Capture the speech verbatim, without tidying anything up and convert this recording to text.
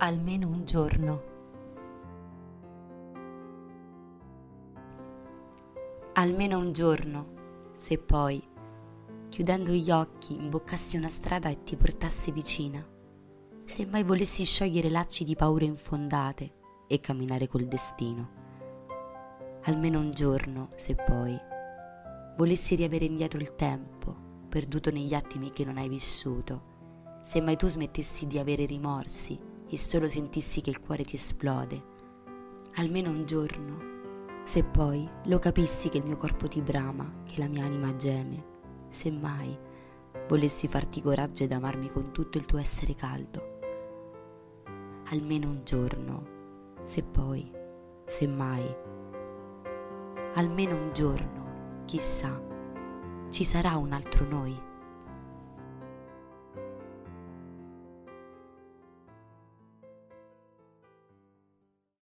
Almeno un giorno. Almeno un giorno, se poi, chiudendo gli occhi, imboccassi una strada e ti portasse vicina, se mai volessi sciogliere lacci di paure infondate e camminare col destino. Almeno un giorno, se poi, volessi riavere indietro il tempo, perduto negli attimi che non hai vissuto, se mai tu smettessi di avere rimorsi e solo sentissi che il cuore ti esplode. Almeno un giorno, se poi lo capissi che il mio corpo ti brama, che la mia anima geme, se mai volessi farti coraggio ed amarmi con tutto il tuo essere caldo. Almeno un giorno, se poi, se mai, almeno un giorno, chissà, ci sarà un altro noi.